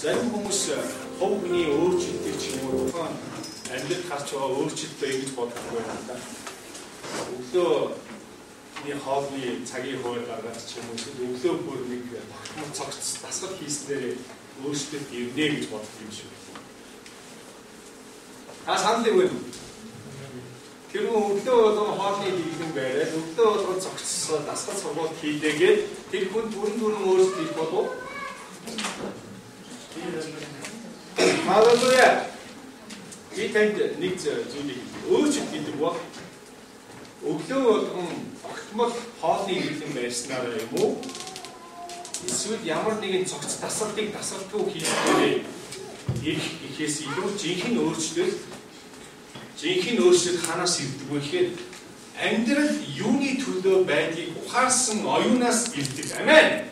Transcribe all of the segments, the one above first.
Зарим хүмүүс хов хүний өөрчлөлтийг ч юм уу тухайн амьдрал гарч байгаа өөрчлөлтөө ингэж бодохгүй байна да. Өглөөний хоолны цагийн хувьд гаргаад ч юм уу өглөө бүр нэг тогтмол цогц дасгал хийснээр өөрчлөлт ирнэ гэж боддог юм шиг. Санал нэг үү? Тэр өглөө болгон хоолны хийх юм байраа өглөө болгон цогц дасгал сургууль хийлээгээд тэр хүн түрэн өөрчлөлт хийж болов. Халелуя. Би танд нэг зүйлийг өөрчлөлт гэдэг бол өглөө болгон огтмол хоолны хэлэн байснаар юм уу? Эсвэл ямар нэгэн цогц дасгалыг дасгалгүй хийхдээ ихэс илүү жинхэнэ өөрчлөлт ханаас ирдэг вэ гэхээр амьдрал юуны төлөө байдгийг ухаарсан оюунаас ирдэг. Амен.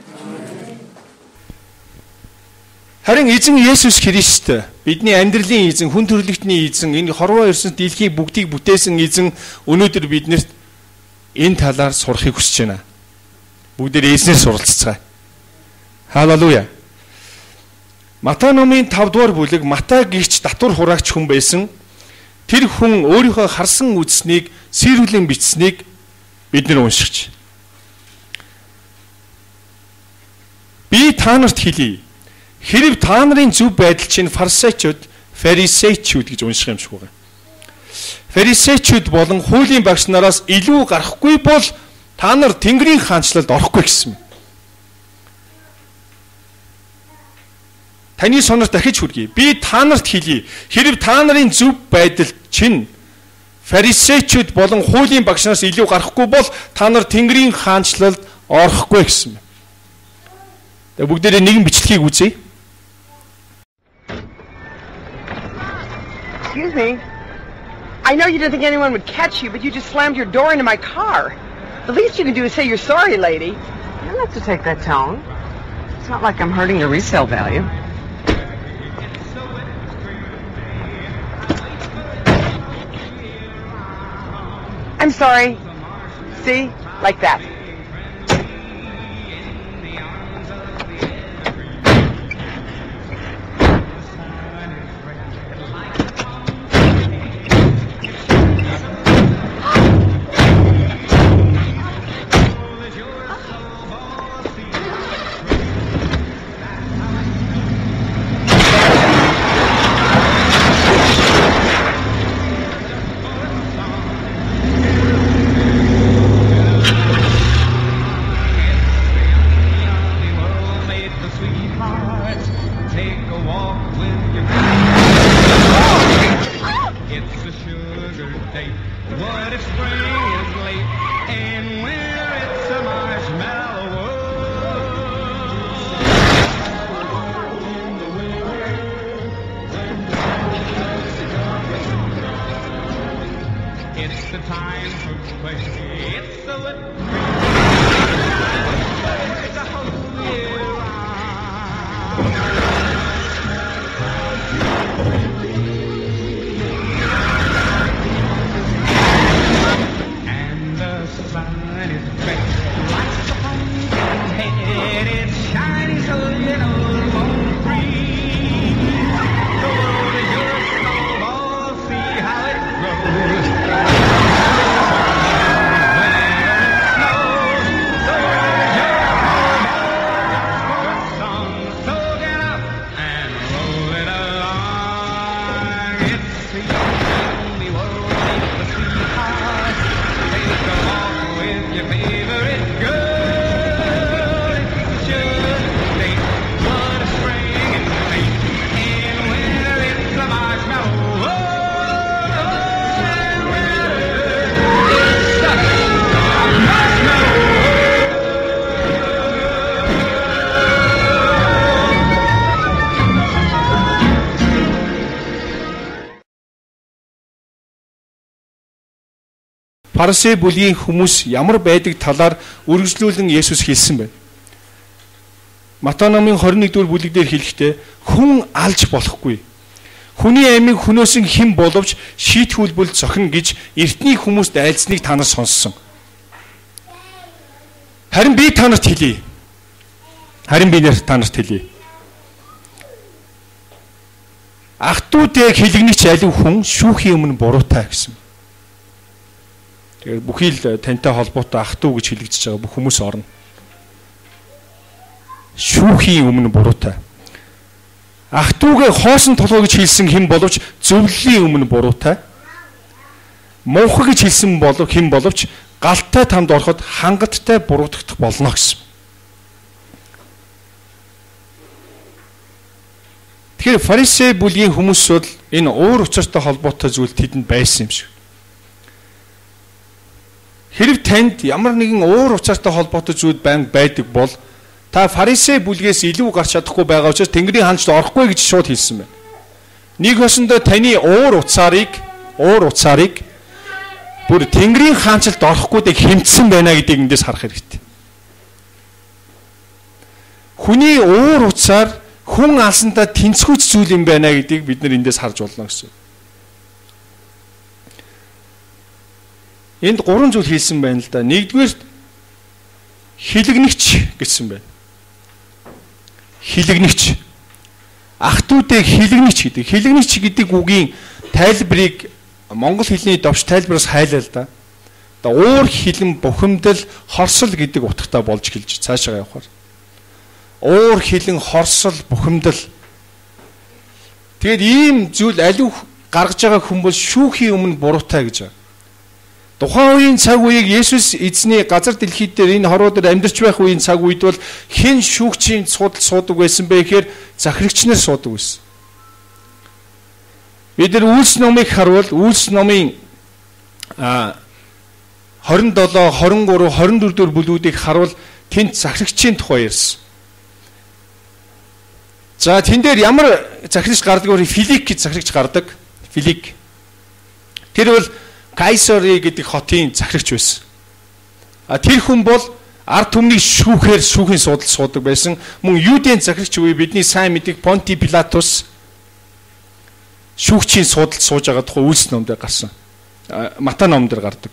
Харин эзэн Есүс Христ бидний амьдралын эзэн, хүн төрлөختний эзэн, энэ хорвоо ертөнцийн дэлхийн бүгдийг бүтээсэн эзэн өнөөдөр биднэрт энэ талаар сурахыг хүсэж байна. Бүгдээ эзнээс суралцгаая. Халелуя. Матай номын 5 дугаар бүлэг Матай гихч татвар хураагч хүн байсан. Тэр хүн өөрийнхөө харсан үзснийг сэрүүлэн бичсэнийг бид нэр уншигч. Би та нарт хэлье. Хэрэг та нарын зөв байдал чинь фарисеучуд гэж унших юм шиг байна. Фарисеучуд болон хуулийн багш нараас илүү гарахгүй бол та нар Тэнгэрийн хаанчлалд орохгүй гэсэн. Таны сонор дахиж хүргэе. Би та нарт хэлье. Хэрэг та нарын зөв байдал чинь фарисеучуд болон хуулийн багш нараас илүү гарахгүй бол та нар Тэнгэрийн хаанчлалд орохгүй гэсэн. Тэгээ бүгдээрээ нэгэн бичлэгийг үзье. Excuse me. I know you didn't think anyone would catch you, but you just slammed your door into my car. The least you can do is say you're sorry, lady. You don't have to take that tone. It's not like I'm hurting your resale value. I'm sorry. See? Like that. Фарисей бүлгийн хүмүүс ямар байдаг талаар үргэлжлүүлэн Есүс хэлсэн байна. Матай номын 21-р бүлэг дээр хэлэхдээ хүн алж болохгүй. Хүний амийг хөнөөсөн хэн боловч шийтгүүлбэл зохино гэж эртний хүмүүст айлзныг та нар сонссон. Харин би та нарт хэлье. ах トゥ дэг хилэгнэгч алив хүн шүүхийн өмнө буруутай гэсэн. Тэгэхээр бүхий л тантай холбоотой ах トゥ гэж хэлэгдэж байгаа бүх хүмүүс орно. Шүүхийн өмнө буруутай. Ах トゥ гээ хоосон толгой гэж хэлсэн хэн боловч зөвлөлийн өмнө буруутай. Муухай гэж хэлсэн хэн боловч галтай тамд ороход хангалттай буруутгах болно гэсэн. Тэгэхээр фарисей бүлгийн хүмүүс бол энэ уур учиртай холбоотой зүйлд тэдэнд байсан юм шиг. Хэрэг танд ямар нэгэн уур учиртай холбоотой зүйл байдаг бол та фарисей бүлгээс илүү гарч чадахгүй байгаа учраас Тэнгэрийн хаанчд орохгүй гэж шууд хэлсэн байна. Нэг хосондоо таны уур уцаарыг бүр Тэнгэрийн хаанчлалд орохгүйдэг хэмтсэн байна гэдгийг эндээс харах хэрэгтэй. Хүний уур уцаар хүн алсандаа тэнцвүүц зүйл юм байна гэдгийг бид нар эндээс харж болно гэсэн. Энд 3 зүйл хэлсэн байна л да. Нэгдүгээр хилэгнэгч гэсэн байна. Хилэгнэгч. Ах トゥ дэг хилэгнэгч гэдэг. Хилэгнэгч гэдэг үгийн тайлбарыг монгол хэлний довш тайлбараас хайлаа л да. Уур хилэн бухимдал хорсол гэдэг утгатай болж эхэлж цаашаа явахаар. Уур хилэн хорсол бухимдал. Тэгэд ийм зүйл аливаа гаргаж байгаа хүн бол шүүхийн өмнө буруутай гэж байна. Тухайн үеийн цаг үеийг Есүс эзний газар дэлхийд дээр энэ хорвоо дээр амьдарч байх үеийн цаг үед бол хэн шүүгчийн судал суудаг байсан бэ гэхээр захирагч нар суудаг байсан. Бид нар Үйлс номыг харуул Үйлс номын 27, 23, 24 дэх бүлгүүдийг харуул тэнд захирагчийн тухай ярьсан. За тэн дээр ямар захирагч гардаг вэ? Филик гэж захирагч гардаг. Филик. Тэр бол Кайсари гэдэг хотын захирагч байсан. Тэр хүн бол ард түмнийг шүүхийн судал суудаг байсан. Мөн Юудын захирагч үе бидний сайн мэддэг Понти Пилатус шүүгчийн судалд сууж байгаа тухай Үйлс номдэр гарсан. Матай номдэр гардаг.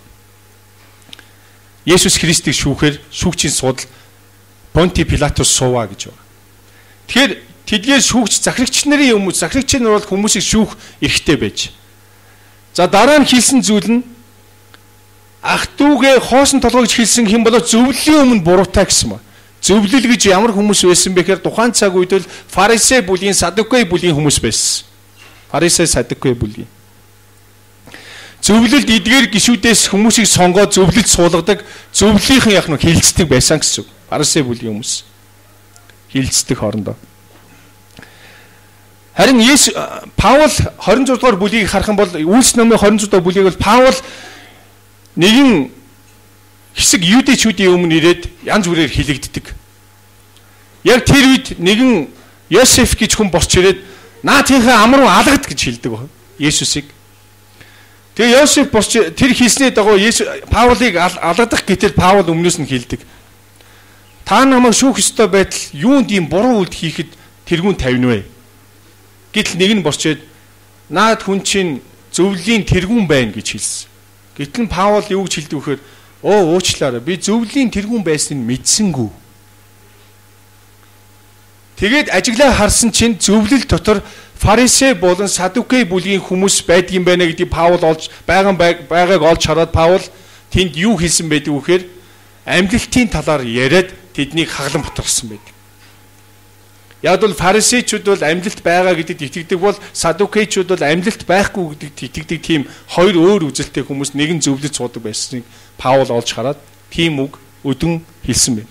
Есүс Христийг шүүгчийн судал Понти Пилатус сууа гэж байна. Тэгэхээр тэдгээр шүүгч захирагч нарын хүмүүс захирагч нар бол хүмүүсийг шүүх эрхтэй байж. За дараа нь хэлсэн зүйл нь ах トゥ гээ хоосон толгой гэж хэлсэн хэн болоо зөвлөлийн өмнө буруутай гэсэн ба. Зөвлөл гэж ямар хүмүүс байсан бэ гэхээр тухайн цаг үед л фарисей бүлгийн садукей бүлгийн хүмүүс байсан. Фарисей садукей бүлгийн. Зөвлөлд эдгээр гишүүдээс хүмүүсийг сонгоод зөвлөлд суулгадаг зөвлөлийнхэн яг нь хилцдэг байсан гэсэн. Фарисей бүлгийн хүмүүс хилцдэг хоорондоо. Харин Паул 26 дугаар бүлгийг харах юм бол Үйлс номын 26 дугаар бүлгийг бол Паул нэгэн хэсэг юудэчүүдийн өмнө ирээд янз бүрээр хилэгддэг. Яг тэр үед нэгэн Йосеф гэж хүн босч ирээд наа тийхээ ам руу алгад гэж хэлдэг байна. Есүсийг. Тэгээ Йосеф босч тэр хийсний дагуу Паулыг алгадах гэтэл Паул өмнөөс нь хэлдэг. Та намайг шүүх ёстой байтал юунд ийм буруу үйлдэл хийхэд тэргүүн тавина вэ? Гэтэл нэг нь босчээд наад хүн чинь зөвлөлийн тэргүүн байна гэж хэлсэн. Гэтэл Паул юу гэж хэлдэг вэхээр уучлаарай би зөвлөлийн тэргүүн байсныг мэдсэнгүү. Тэгээд ажиглаа харсан чинь зөвлөл дотор фарисей болон садукей бүлгийн хүмүүс байдаг юм байна гэдгийг Паул байгааг олж хараад Паул тэнд юу хэлсэн байдаг вэхээр амьдлалтын талаар яриад тэднийг хаглан батарсан байдаг. Яг бол фарисейчүүд бол амьдлалт байгаа гэдэгт итгэдэг бол садукейчүүд бол амьдлалт байхгүй гэдэгт итгэдэг тийм хоёр өөр үзэлтэй хүмүүс нэгэн зөвлөж суудаг байсныг Паул олж хараад тийм үг өдөн хэлсэн байна.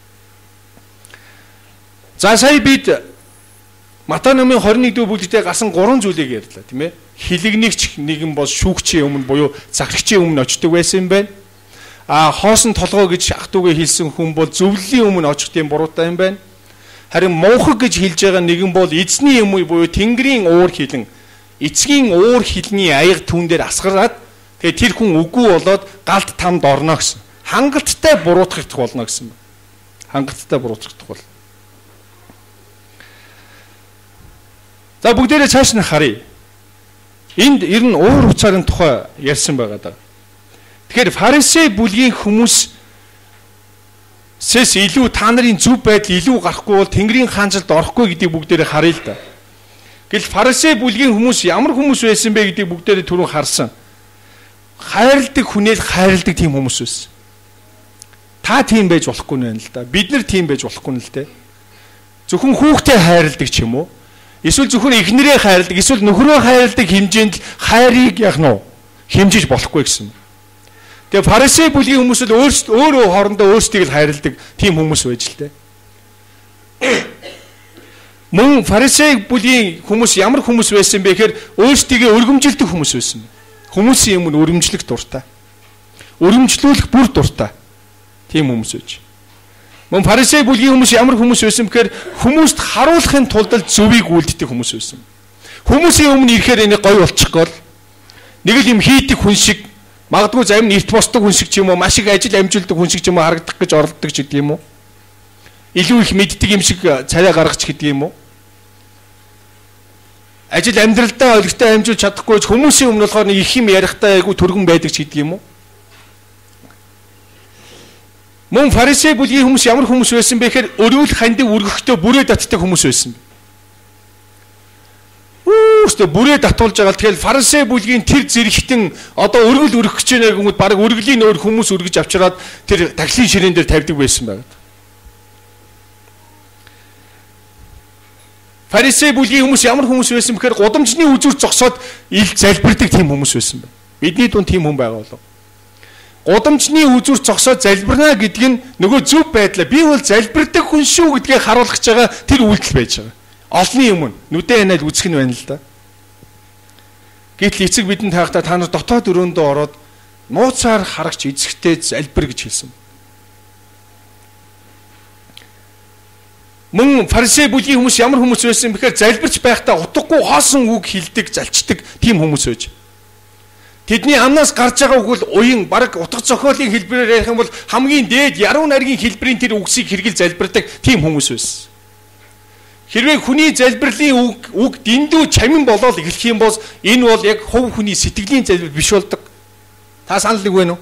За сая бид Матай номын 21 дэх бүлэгтээ гарсан 3 зүйлийг ярьлаа тийм ээ. Хилэгнэгч нэгэн бол шүүгчийн өмнө буюу захирагчийн өмнө очдог байсан юм байна. Хоосон толгой гэж ах トゥ гээ хэлсэн хүн бол зөвлөлийн өмнө очих тийм буруутай юм байна. Харин муухай гэж хэлж байгаа нэгэн бол эзний юм буюу Тэнгэрийн уур хилэн эцгийн уур хилний аяг түүн дээр асгараад тэгээ тэр хүн үгүй болоод галт тамд орно гэсэн. Хангалттай буруутгах болно гэсэн. Хангалттай буруутгах бол. За бүгдээрээ цааш нь харъя. Энд ер нь уур уцаарын тухай ярьсан байгаа даа. Тэгэхээр фарисей бүлгийн хүмүүс илүү та нарын зөв байдал илүү гарахгүй бол Тэнгэрийн хаанчлалд орохгүй гэдгийг бүгдээрээ харъя л да. Гэвч фарисей бүлгийн хүмүүс ямар хүмүүс байсан бэ гэдгийг бүгдээрээ түрүүн харсан. Хайрладаг хүнээс хайрладаг тийм хүмүүс байсан. Та тийм байж болохгүй нэ л да. Бид нар тийм байж болохгүй нь л дээ. Зөвхөн хүүхдээ хайрладаг ч юм уу? Эсвэл зөвхөн эхнэрээ хайрладаг, эсвэл нөхрөө хайрладаг хэмжээнд хайрыг яг нь хэмжиж болохгүй гэсэн. Тэгээ фарисей бүлгийн хүмүүс л өөрөө хоорондоо өөрсдийг л хайрладаг тийм хүмүүс байж л дээ. Мөн фарисей бүлгийн хүмүүс ямар хүмүүс байсан бэ гэхээр өөрсдийгөө өргөмжилдэг хүмүүс байсан. Хүмүүсийн өмнө өргөмжлөх дуртай. Өргөмжлүүлэх бүр дуртай. Тийм хүмүүс байж. Мөн фарисей бүлгийн хүмүүс ямар хүмүүс байсан бэхээр хүмүүст харуулахын тулд л зөвийг үлддэг хүмүүс байсан. Хүмүүсийн өмнө ирэхээр энийг гоё болчих гол. Нэг л юм хийдэг хүн шиг, магадгүй зарим нь эрт босдог хүн шиг ч юм уу, маш их ажил амжилтдаг хүн шиг ч юм уу харагдах гэж оролддог ч гэдэг юм уу. Илүү их мэддэг юм шиг царай гаргач гэдэг юм уу. Ажил амьдралдаа өлегтэй амжуулж чадахгүй ч хүмүүсийн өмнө болохоор их юм ярихдаа айгүй түргэн байдаг ч гэдэг юм уу. Мөн фарисей бүлгийн хүмүүс ямар хүмүүс байсан бэ гэхээр өрөөл хандив өргөхдөө бүрээ татдаг хүмүүс байсан. Үүстэ бүрээ татуулж байгаа. Тэгэхээр фарисей бүлгийн тэр зэрэгтэн одоо өргөл өргөх гэж байгаа хүмүүс баг өргөлийн өөр хүмүүс өргөж авчираад тэр тахилын ширээн дээр тавьдаг байсан байна. Фарисей бүлгийн хүмүүс ямар хүмүүс байсан бэхээр гудамжны үзүүр зогсоод ил залбирдаг тийм хүмүүс байсан байна. Бидний дунд тийм хүн байгаа болов. Гудамжны үзүүр зогсоод залбирна гэдэг нь нөгөө зөв байдлаа би бол залбирдаг хүн шүү гэдгийг харуулж байгаа тэр үйлдэл байж байгаа. Олны өмнө нүдэн ханаад үзэх нь байна л да. Гэтэл эцэг бидэнд таахта та нар дотоод өрөөндөө ороод нууцаар харагч эзэгтэй залбир гэж хэлсэн. Мөн фарисей бүлгийн хүмүүс ямар хүмүүс байсан бэхээр залбирч байхдаа утгагүй хоосон үг хэлдэг, залчдаг тийм хүмүүс байж. Тэдний амнаас гарч байгаа үг бол уян бараг утга зохиолын хэлбэрээр ярих юм бол хамгийн дээд яруу найргийн хэлбэрийн тэр үгсийг хэрэгэл залбирдаг тийм хүмүүс байсан. Хэрвээ хүний залбирлын үг дэндүү чамин болоод эхлэх юм бол энэ бол яг хувь хүний сэтгэлийн залбир биш болдог. Та санал нэг байна уу?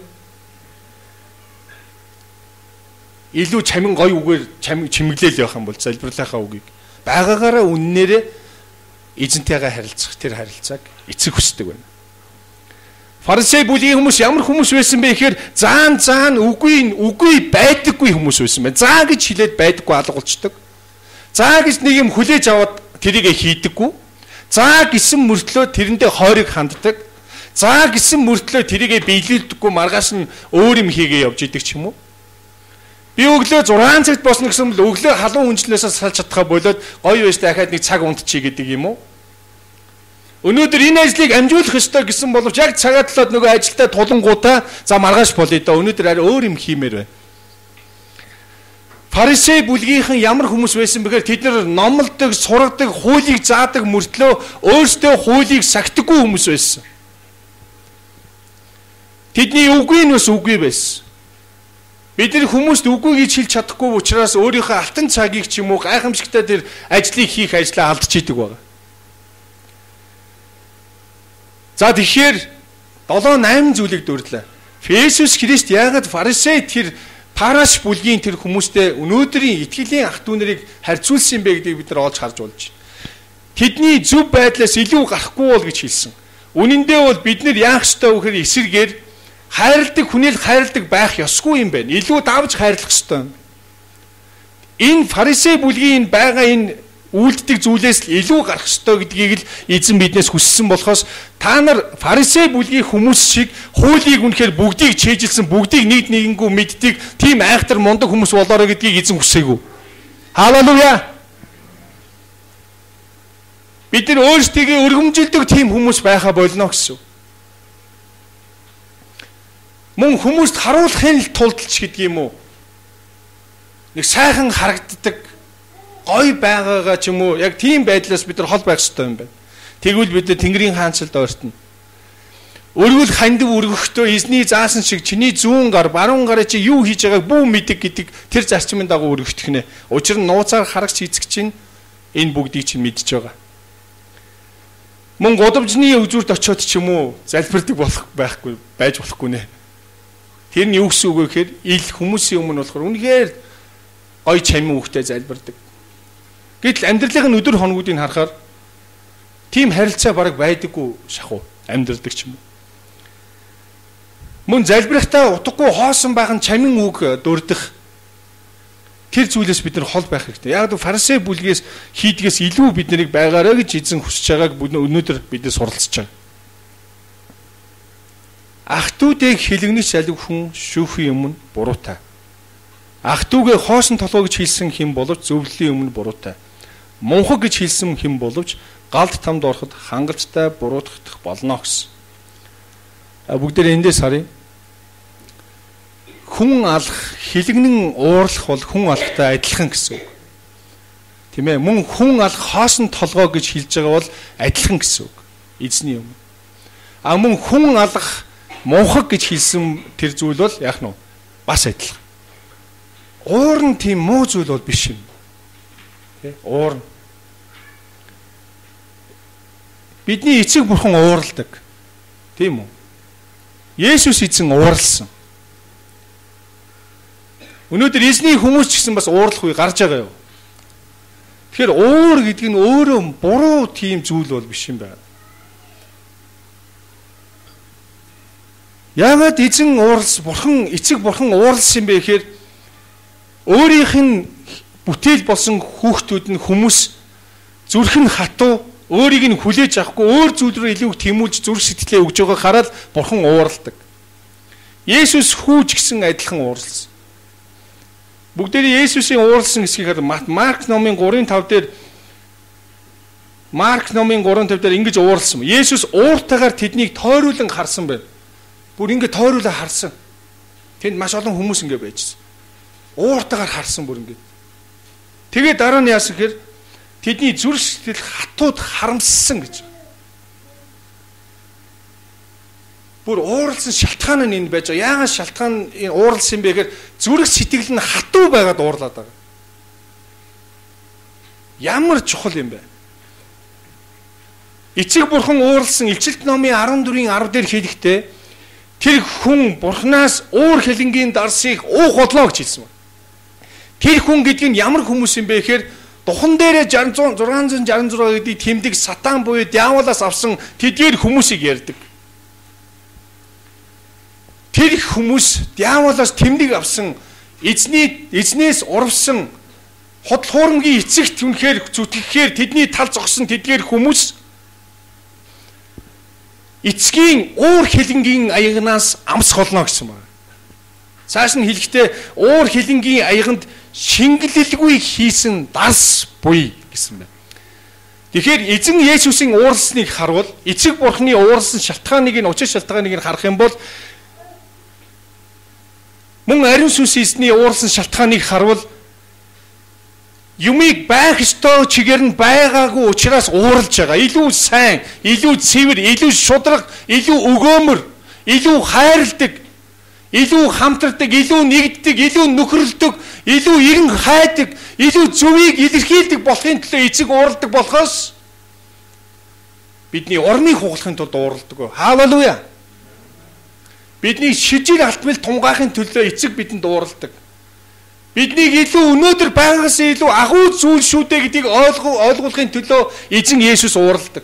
Илүү чамин гоё үгээр чимэглээл явах юм бол залбирлахаа үгийг байгаагаараа үннээрээ эзэнтэйгээ харилцах тэр харилцааг эцэг хүсдэг байна. Фарисей бүлгийн хүмүүс ямар хүмүүс байсан бэ гэхээр заан үгүй байдаггүй хүмүүс байсан байна. Заа гэж хэлээд байдаггүй алга болчдөг. Заа гэж нэг юм хүлээж аваад тэрийг хийдэггүй. Заа гэсэн мөртлөө тэрэндээ хойрыг ханддаг. Заа гэсэн мөртлөө тэрийг биелүүлдэггүй маргааш нь өөр юм хийгээ явж идэг ч юм уу. Би өглөө 6 цагт босно гэсэн бол өглөө халуун хүнчлээсээ салж чадхаа болоод гоё байж дахиад нэг цаг унтчихъя гэдэг юм уу? Өнөөдөр энэ ажлыг амжуулах ёстой гэсэн боловч яг цагаа талаад нөгөө ажилдаа тулангуудаа за маргааш болъё да. Өнөөдөр арай өөр юм хиймээр байна. Фарисей бүлгийнхэн ямар хүмүүс байсан бэхээр тэд нар номлодог, сургадаг, хуулийг заадаг мөртлөө өөрсдөө хуулийг сахидаггүй хүмүүс байсан. Тэдний үгүй нь бас үгүй байсан. Бид нар хүмүүст үгүй гэж хэлж чадахгүй учраас өөрийнхөө алтан цагийг ч юм уу гайхамшигтай тэр ажлыг хийх ажлаа алдчихийдэг байгаа. За тэгэхээр 7-8 зүйлийг дурдлаа. Есүс Христ яагаад фарисей тэр параш бүлгийн тэр хүмүүстэй өнөөдрийн итгэлийн ах дүү нарыг харьцуулсан бэ гэдгийг бид нар олж харж болж байна. Тэдний зөв байдлаас илүү гарахгүй бол гэж хэлсэн. Үнэн дээр бол бид нар яах ёстой вэ гэхээр эсэргээр хайрладаг хүнэл хайрладаг байх ёсгүй юм байна. Илүү давж хайрлах ёстой. Энэ фарисей бүлгийн байгаа энэ үйлддэг зүйлээс л илүү гарах ёстой гэдгийг л эзэн биднээс хүссэн болохоос та нар фарисей бүлгийн хүмүүс шиг хуулийг үнэхээр бүгдийг чийжилсэн, бүгдийг нэг нэгэнгүү мэддэг тийм айхтар мундаг хүмүүс болоорой гэдгийг эзэн хүсээгүй. Халелуя. Бид нар өөрсдийгөө өргөмжилдэг тийм хүмүүс байхаа болно гэсэн. Мөн хүмүүст харуулахын тулд ч гэдэг юм уу? Нэг сайхан харагддаг гой байгаагаа ч юм уу яг тийм байдлаас бид нар хол байх хэрэгтэй юм байна. Тэгвэл бид нар Тэнгэрийн хаанчлалд ойртно. Өргөл хандив өргөхдөө эзний заасан шиг чиний зүүн гар, баруун гараа чи юу хийж байгааг бүү мэдэг гэдэг тэр зарчмын дагуу өргөхдөх нэ. Учир нь нууцаар харагч эзэг чинь энэ бүгдийг чинь мэдж байгаа. Мөн гудамжны өвзүрт очиод ч юм уу залбирдаг болох байхгүй байж болохгүй нэ. Тэр нь юу гэсэн үг вэ гэхээр ил хүмүүсийн өмнө болохоор үнэхээр гой чамин үхтэй залбирдаг. Гэтэл амьдралын өдөр хоногуудыг харахаар тийм харилцаа бараг байдаггүй шахуу амьдрдаг ч юм уу. Мөн залбирахтаа утгагүй хоосон байх нь чамин үг дурдах тэр зүйлээс бид нар хол байх хэрэгтэй. Яг л фарисей бүлгээс хийдгээс илүү бид нарыг байгаараа гэж эзэн хүсэж байгааг өнөөдөр бид нар суралцж байгаа. Ах トゥ дээг хилэгнэж залив хүн шүүхийн өмнө буруутай. Ах トゥ гээ хоосон толгой гэж хэлсэн хэн боловч зөвлөлийн өмнө буруутай. Мунхаг гэж хэлсэн хэн боловч галд тамд ороход хангалттай буруутгах болно гэсэн. Бүгдээр эндээс харъя. Хүн алах, хилэгнэн уурлах бол хүн алахтай адилхан гэсэн үг. Тийм ээ, мөн хүн алах хоосон толгой гэж хэлж байгаа бол адилхан гэсэн үг. Эзний юм. Мөн хүн алах мунхаг гэж хэлсэн тэр зүйл бол яах нь бас адилхан. Уур нь тийм муу зүйл бол биш юм. Тэ? Уур. Бидний эцэг бурхан уурладаг. Тийм үү? Есүс эзэн уурлсан. Өнөөдөр эзний хүмүүс ч гэсэн бас уурлах үе гарч байгаа юу? Тэгэхээр уур гэдэг нь өөрөө буруу тийм зүйл бол биш юм байна. Яагаад эзэн бурхан эцэг бурхан уурлсан юм бэ гэхээр өөрийнх нь бүтээл болсон хүүхдүүд нь хүмүүс зүрх нь хатуу өөрийг нь хүлээж авахгүй өөр зүйл рүү илүү тэмүүлж зүрх сэтгэлээ өгж байгааг хараад бурхан уурладаг. Есүс хүүж гисэн адилхан уурлсан. Бүгдээрээ Есүсийн уурлсан хэсгийг Марк номын 3:5 дээр ингэж уурлсан. Есүс ууртайгаар тэднийг тойруулан харсан байна. Бүр ингэ тойруулан харсан. Тэнд маш олон хүмүүс ингэ байжсэн. Ууртайгаар харсан бүр ингэ. Тэгээд дараа нь яасан гэхээр тэдний зүрх сэтгэл хатууд харамссан гэж. Бүр ууралсан шалтгаан нь энэ байж байгаа. Яагаад шалтгаан энэ ууралсан бэ гэхээр зүрх сэтгэл нь хатуу байгаад уурлаад байгаа. Ямар чухал юм бэ? Эцэг бурхан ууралсан Илчилт номын 14-ийн 10 дээр хэлэхдээ тэр хүн бурханаас уур хилэнгийн дарсыг уух бодлоо гэж хэлсэн байна. Тэр хүн гэдэг нь ямар хүмүүс юм бэ гэхээр духан дээрээ 666 гэдэг тэмдэг сатан буюу диаволоос авсан тэдгээр хүмүүсийг ярьдаг. Тэр хүмүүс диаволоос тэмдэг авсан эзнээс урвсан худал хуурмгийн эцэгт үнэхээр зүтгэхээр тэдний тал зогсон тэдгээр хүмүүс эцгийн уур хилэнгийн аягнаас амсах болно гэсэн байна. Цааш нь хэлэхдээ уур хилэнгийн аяганд шингэлэлгүй хийсэн дарс буй гэсэн байна. Тэгэхээр эзэн Есүсийн ууралсныг харвал эцэг бурхны ууралсан шалтгааныг нь учир шалтгааныг нь харах юм бол мөн ариун сүнс эзний ууралсан шалтгааныг харвал юмыг байх ёстой чигээр нь байгаагүй учраас ууралж байгаа. Илүү сайн, илүү цэвэр, илүү шудраг, илүү өгөөмөр, илүү хайрладаг, илүү хамтардаг, илүү нэгддэг, илүү нөхөрлөдөг, илүү эрен хайдаг, илүү зөвийг илэрхийлдэг болохын төлөө эцэг ууралдаг болохоос бидний орныг хугалахын тулд ууралдаг. Халелуя. Бидний шижил алтмал тунгаахын төлөө эцэг бидэнд ууралдаг. Биднийг илүү өнөөдөр байгаас илүү агуу зүйл шүү дээ гэдгийг ойлгуулахын төлөө эзэн Есүс ууралдаг.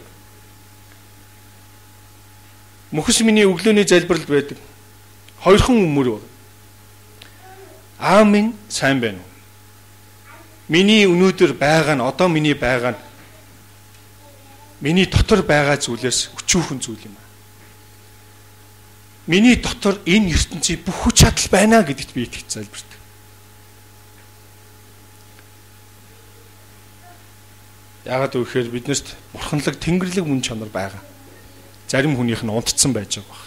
Мөхөс миний өглөөний залбиралд байдаг. Хоёрхан өмөр. Аамин сайн байна уу? Миний өнөөдөр байгаа нь одоо миний байгаа нь миний дотор байгаа зүйлээс өчүүхэн зүйл юм. Миний дотор энэ ертөнцийн бүх хүч чадал байна гэдэгт би итгэж залбирдаг. Яагаад гэвэл биднэрт бурханлаг тэнгэрлэг мөн чанар байгаа. Зарим хүнийх нь унтцсан байж байгаа.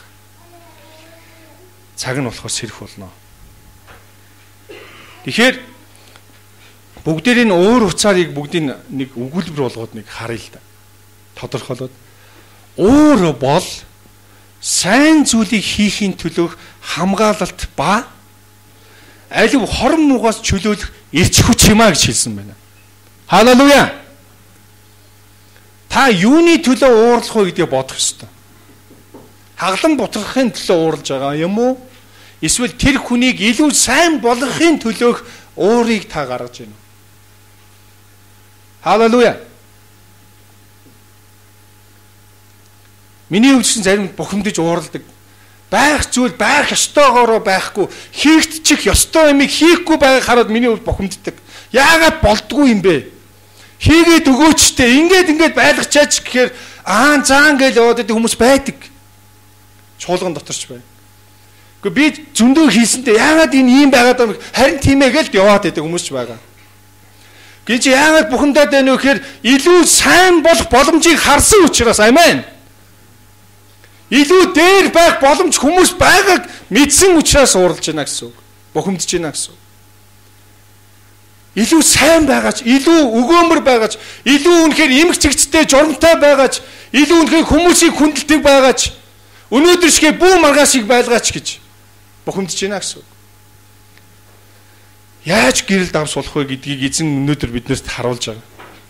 Цаг нь болохоор сэрэх болно. Тэгэхээр бүгдээр энэ өөр уцаарыг бүгдийг нэг өгүүлбэр болгоод нэг харъя л да. Тодорхойлоод өөр бол сайн зүйлийг хийхин төлөөх хамгаалалт ба алив хорон муугаас чөлөөлөх эрч хүч юмаа гэж хэлсэн байна. Халелуя. Та юуны төлөө уурлах вэ гэдгийг бодох ёстой. Хаглан бутрахын төлөө уурлж байгаа юм уу? Эсвэл тэр хүнийг илүү сайн болгохын төлөөх уурыг та гаргаж байна уу? Халелуя. Миний өвчин зарим бухимдаж уурладаг. Байх зүйл байх ёстойгоороо байхгүй, хийгдчих ёстой юмыг хийхгүй байгааг хараад миний өвд бухимддаг. Яагаад болдгүй юм бэ? Хийгээд өгөөчтэй. Ингээд байлгачаач гэхээр заан гэж яваад идэх хүмүүс байдаг. Чуулган доторч байна. Гэхдээ би зөндөө хийсэндээ яагаад энэ ийм байгаад байгаа юм? Харин тийм ээ гэж яваад идэх хүмүүс ч байгаа. Гэж яагаад бухимдаад байна вэ гэхээр илүү сайн болох боломжийг харсан учраас амен. Илүү дээр байх боломж хүмүүс байгааг мэдсэн учраас ууралж байна гэсэн үг. Бухимдж байна гэсэн үг. Илүү сайн байгаач, илүү өгөөмөр байгаач, илүү үнэхээр эмх чигцтэй журамтай байгаач, илүү үнэхээр хүмүүсийг хүндэлдэг байгаач, өнөөдөр шигээ бүү маргаашийг байлгаач гэж бухимдж байна гэсэн үг. Яаж гэрэл давс болох вэ гэдгийг эзэн өнөөдөр биднэрт харуулж байгаа.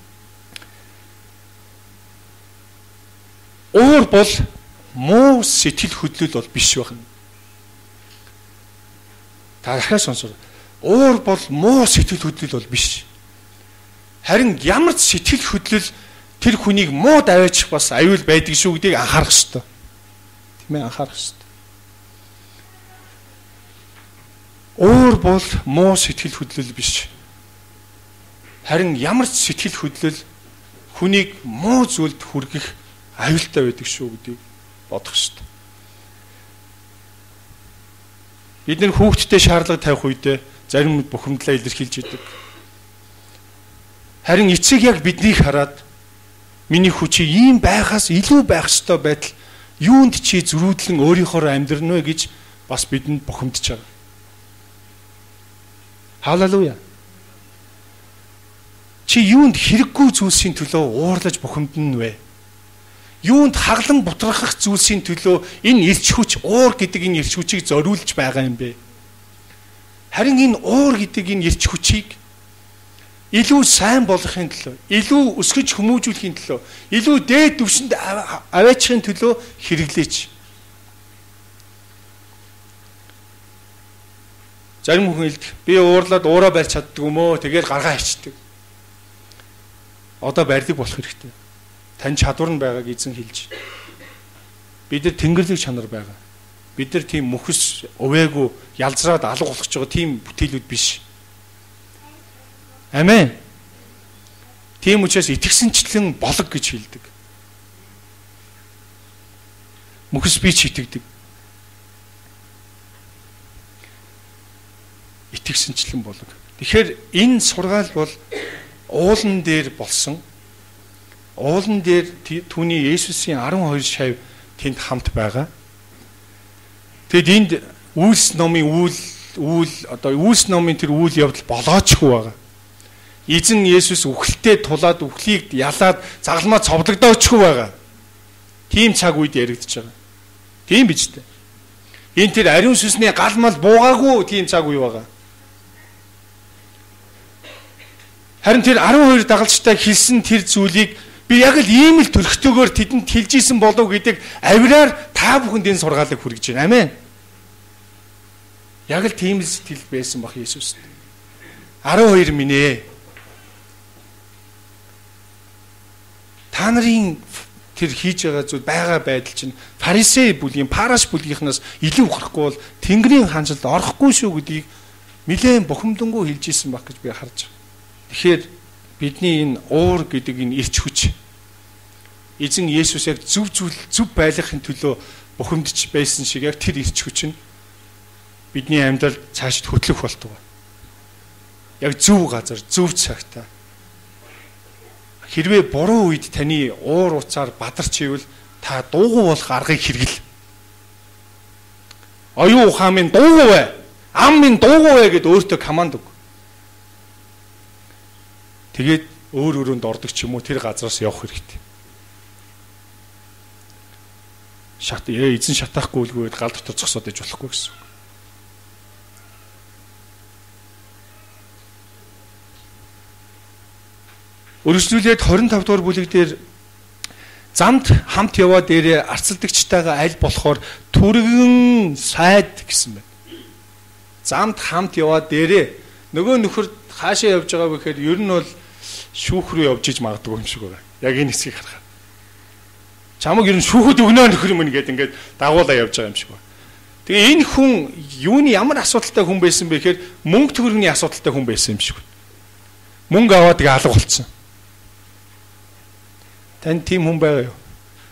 Уур бол муу сэтгэл хөдлөл бол биш байна. Та дахиад сонсоо. Уур бол муу сэтгэл хөдлөл бол биш. Харин ямар ч сэтгэл хөдлөл тэр хүнийг муу даваачих бас аюул байдаг шүү гэдгийг анхаарах ёстой. Тийм ээ, анхаарах ёстой. Уур бол муу сэтгэл хөдлөл биш. Харин ямар ч сэтгэл хөдлөл хүнийг муу зүйлд хүргэх аюултай байдаг шүү гэдгийг бодох ёстой. Бид нэр хүүхдтэй шаардлага тавих үедээ зарим бухимдлаа илэрхийлж идэг. Харин эцэг яг биднийг хараад миний хүчийг ийм байхаас илүү байх ёстой байтал юунд чи зөрүүдлэн өөрийнхөө амьдрна вэ гэж бас бидэнд бухимдж байгаа. Халелуя. Чи юунд хэрэггүй зүйлсийн төлөө уурлаж бухимдна вэ? Юунд хаглан бутрахах зүйлсийн төлөө энэ эрч хүч, уур гэдэг энэ эрч хүчийг зориулж байгаа юм бэ? Харин энэ уур гэдэг энэ эрч хүчийг илүү сайн болгохын төлөө, илүү өсгөж хүмүүжүүлэхийн төлөө, илүү дээд түвшинд аваачихын төлөө хэрэглээч. Зарим хүн хэлдэг, би уурлаад уураа барьж чаддаг юм уу? Тэгээд гаргаа хийчдэг. Одоо барьдаг болох хэрэгтэй. Тань чадвар нь байгааг эзэн хэлж. Бид нар тэнгэрлэг чанар байгаа. Бид нар тийм мөхс өвээгүү ялзраад алга болгож байгаа тийм бүтээлүүд биш. Амен. Тийм учраас итгэсэнчлэн болог гэж хэлдэг. Мөхс би ч итгэдэг. Итгэсэнчлэн болог. Тэгэхээр энэ сургаал бол уулан дээр болсон. Уулан дээр түүний Есүсийн 12 шавь тэнд хамт байгаа. Тэгэд энд Үйлс номын Үйлс номын тэр үйл явдал болоочгүй байгаа. Эзэн Есүс үхэлтэд тулаад үхлийг ялаад загалмаа цовдлогдоочгүй байгаа. Тийм цаг үед яригдж байгаа. Тийм биз дээ. Энэ тэр ариун сүнсний гал мал буугаагүй тийм цаг үе байгаа. Харин тэр 12 дагалжтай хэлсэн тэр зүйлийг би яг л ийм л төрхтөөгөр тэдэнд хэлж исэн болов гэдэг авираар та бүхэнд энэ сургаалыг хүргэж байна. Амен. Яг л тийм л сэтгэл байсан бах Есүс. 12 минь ээ. Та нарын тэр хийж байгаа зүйл байгаа байдал чинь фарисей бүлгийн, параш бүлгийнхнаас илүү ухрахгүй бол Тэнгэрийн хаанчлалд орохгүй шүү гэдгийг нэлээд бухимдангуй хэлж исэн баг гэж би харж байгаа. Тэгэхээр бидний энэ уур гэдэг энэ эрч хүч эзэн Есүс яг зөв байлгахын төлөө бухимдж байсан шиг яг тэр эрч хүч нь бидний амьдралд цаашид хөтлөх болтугай. Яг зөв газар, зөв цагтаа. Хэрвээ буруу үед таны уур уцаар бадарч ивэл та дуугүй болох аргыг хэрэгэл. Оюун ухаан минь дуугүй бай. Ам минь дуугүй бай гэд өөртөө команд өг. Тэгээд өөр өрөөнд ордог ч юм уу тэр газараас явах хэрэгтэй. Эзэн шатаахгүй үлгүйгээд гал дотор зогсоод иж болохгүй гэсэн. Өргөжлүүлээд 25 дугаар бүлэг дээр замд хамт яваа дээрээ арцалдагчтайгаа аль болохоор түргэн сайд гэсэн байна. Замд хамт яваа дээрээ нөгөө нөхөр хаашаа явж байгаа вэ гэхээр ер нь бол шүүх рүү явж иж магадгүй юм шиг байна. Яг энэ хэсгийг харахад. Чамаг ер нь шүүхэд өгнө нөхөр юм ингээд дагуулаа явж байгаа юм шиг байна. Тэгээ энэ хүн юуны ямар асуудалтай хүн байсан бэ гэхээр мөнгө төгрөгийн асуудалтай хүн байсан юм шиг байна. Мөнгө аваад тэгээ алга болцсон. Танд тийм хүн байгаа юу?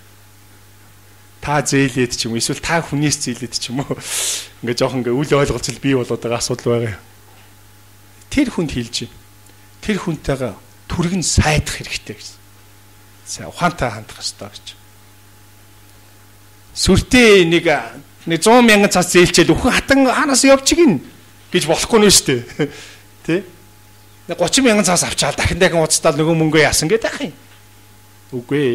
Та зээлээд ч юм уу эсвэл та хүнээс зээлээд ч юм уу ингээ жоохон ингээ үл ойлголцол бий болоод байгаа асуудал байгаа юу? Тэр хүнд хэлж байна. Тэр хүнтэйгээ түргэн сайдах хэрэгтэй гэсэн. Сайн ухаантай хандах хэрэгтэй гэж. Сүртэй нэг 100,000 цаас зээлчээд өхөн хатан хаанаас явчих гин гэж болохгүй нэ штэ. Тэ? 30,000 цаас авчаал дахин уцтаал нөгөө мөнгөө яасан гэдэг ах юм. Үгүй ээ.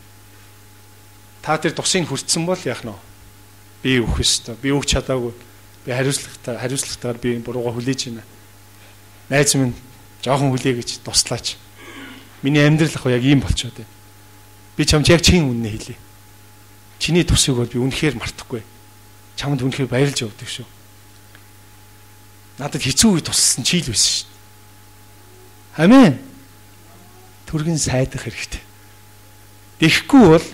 Та тэр тусыг хүртсэн бол яах нь вэ? Би өөх ёстой. Би өөх чадаагүй. Би хариуцлагатайгаар би бурууга хүлээж байна. Найз минь жоохон хүлээ гэж туслаач. Миний амьдрал ах яг ийм болчиход байна. Би чамд яг чин үннээ хэлье. Чиний тусыг бол би үнэхээр мартахгүй. Чамд үнэхээр баярлж явдаг шүү. Надад хэцүү үе туссан чи л байсан шүү. Амен. Түргэн сайдах хэрэгтэй. Тэгэхгүй бол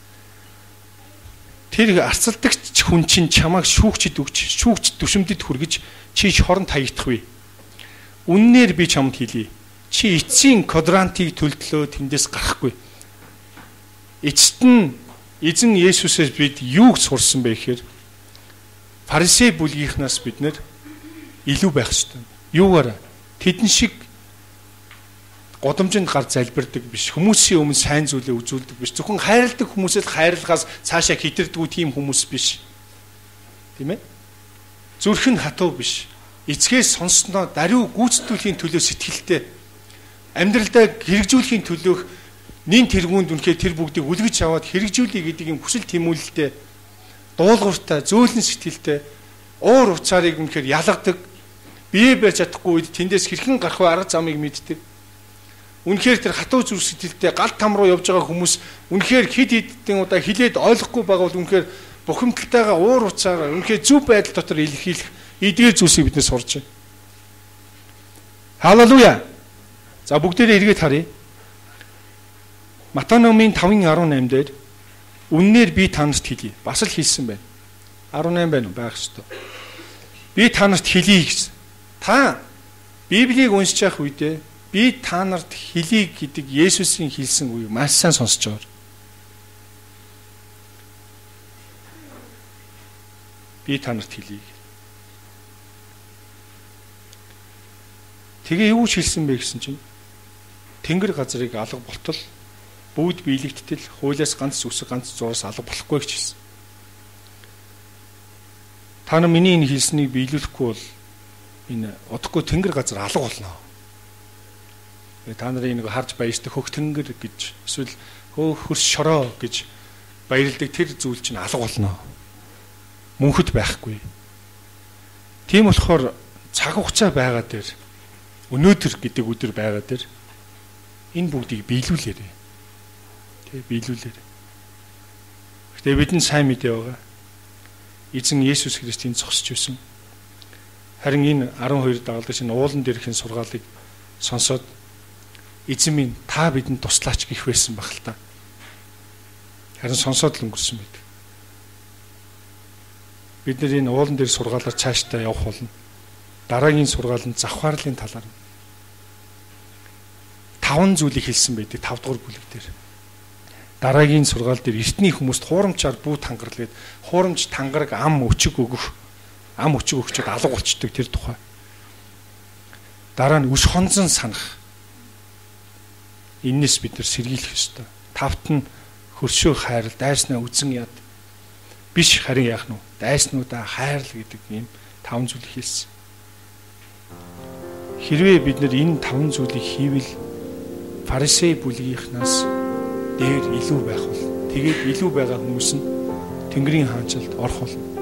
тэр арцалдагч хүн чинь чамайг шүүгчд өгч, шүүгч түшимдэд хүргэж чи хорон таягдахгүй. Үннээр би чамд хэлье. Чи эцсийн квадрантыг төлдлөө тэндээс гарахгүй. Эцэст нь эзэн Есүсээс бид юуг сурсан бэ гэхээр фарисей бүлгийнхнаас бид нэр илүү байх ёстой. Юугаар тэдэн шиг годомжинд гар залбирдаг биш. Хүмүүсийн өмнө сайн зүйлээ үзүүлдэг биш. Зөвхөн хайрладаг хүмүүсээс хайрлахаас цаашаа хитэрдэггүй тийм хүмүүс биш. Тийм ээ? Зүрх нь хатуу биш. Эцгээс сонссноо даруй гүйцэтгүүлийн төлөө сэтгэлтэй амьдралдаа хэрэгжүүлэхийн төлөөх нин тэргуунд үнэхээр тэр бүгдийг үлгэж аваад хэрэгжүүлэе гэдэг юм хүсэл тэмүүлэлтэй дуулууртай, зөөлөн сэтгэлтэй уур уцаарыг үнэхээр ялгадаг, бие барьж чадахгүй үед тэндээс хэрхэн гарах вэ арга замыг мэддэг. Үнэхээр тэр хатуу зүрх сэтгэлтэй гал там руу явж байгаа хүмүүс үнэхээр хэд хэдэн удаа хилээд ойлгохгүй байгаа бол үнэхээр бухимдалтайгаа уур уцаараа үнэхээр зөв байдал дотор илэрхийлэх эдгээр зүйлсийг бид нэ сурч байна. Халелуя. За бүгдээрээ эргээд харъя. Матай номын 5:18 дээр үннээр би танарт хэлье. Бас л хэлсэн байна. 18 байна уу? Байх ёстой. Би танарт хэлье гэсэн. Та Библийг уншиж явах үедээ би та нарт хэлье гэдэг Есүсийн хэлсэн үгийг маш сайн сонсож байгаа. Би та нарт хэлье. Тэгээ юу ч хэлсэн бэ гэсэн чинь тэнгэр газрыг алга болтол бүгд биелэгдтэл хуулиас ганц зүсэг ганц зураас алга болохгүй гэж хэлсэн. Та нар миний энэ хэлснийг биелүүлэхгүй бол энэ удахгүй тэнгэр газар алга болно. Та нарын нэг харж баяртай хөх тэнгэр гэж эсвэл хөрс шороо гэж баярладаг тэр зүйл чинь алга болно. Мөнхөд байхгүй. Тийм болохоор цаг хугацаа байгаа дээр өнөөдөр гэдэг өдөр байгаа дээр энэ бүгдийг биелүүлээрэй. Тэг биелүүлээрэй. Гэтэ бидний сайн мэдээ байгаа. Эзэн Есүс Христийн зогсож байсан. Харин энэ 12 дагалдагч энэ уулан дээрхэн сургаалыг сонсоод эзэн минь та бидэнд туслаач гэх байсан баг л та. Харин сонсоод л өнгөрсөн байд. Бид нар энэ уулан дээр сургаалаар цаашдаа явах болно. Дараагийн сургаал нь завхаарлын талаар 5 зүйлийг хэлсэн байдаг 5 дугаар бүлэг дээр. Дараагийн сургаал дээр эртний хүмүүст хуурамчаар бүү тангарлагд хуурамч тангараг ам өчөг өгчөд алга болчдөг тэр тухай. Дараа нь үс хонзон санах. Иннээс бид нар сэргийлэх ёстой. Тавт нь хөршөө хайрал, дайснаа үзэн яд. Биш харин яах нь вэ? Дайснуудаа хайрл гэдэг ийм 5 зүйлийг хэлсэн. Хэрвээ бид нар энэ 5 зүйлийг хийвэл фарисей бүлгийнхнаас дээр илүү байх бол тэгээд илүү байгаа хүмүүс нь Тэнгэрийн хаанчлалд орох болно.